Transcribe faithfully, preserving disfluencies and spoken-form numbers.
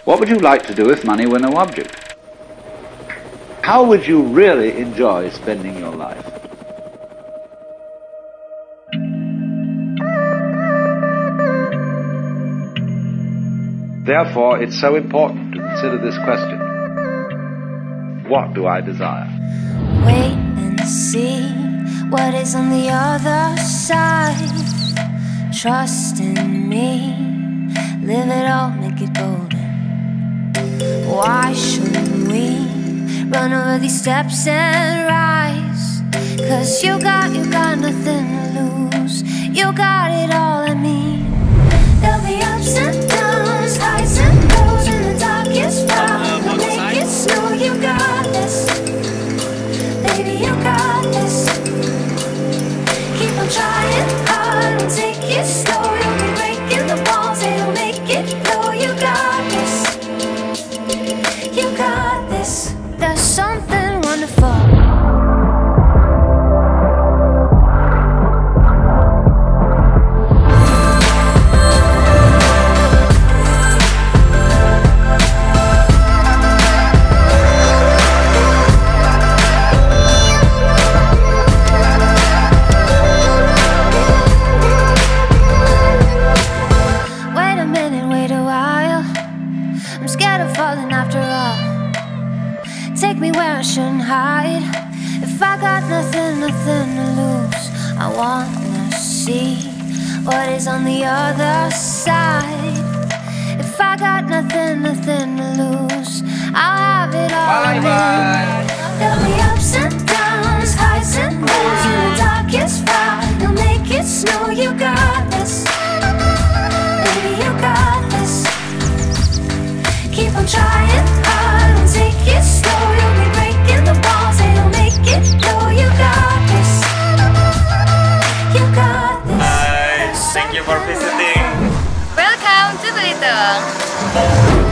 What would you like to do if money were no object? How would you really enjoy spending your life? Therefore, it's so important to consider this question. What do I desire? Wait and see what is on the other side. Trust in me, live it all, make it golden. Why shouldn't we run over these steps and rise? Cause you got, you got nothing to lose. You got it all, I mean. There'll be ups and downs, highs and lows in the darkest hour. Make it snow, you got this. Baby, you got this. Keep on trying hard and take it slow. You'll be breaking the walls and you'll make it flow. You got this. You got this. There's something wonderful. Take me where I shouldn't hide. If I got nothing, nothing to lose, I wanna see what is on the other side. If I got nothing, nothing to lose, I'll have it all. Bye bye. There'll be ups and downs, highs and lows in the darkest hour. You'll make it snow, you got this. Baby, you got this. Keep on trying hard and take it slow. You'll be breaking the walls and you'll make it flow. You got this. You got this. Hi, thank you for visiting. Welcome to Belitung.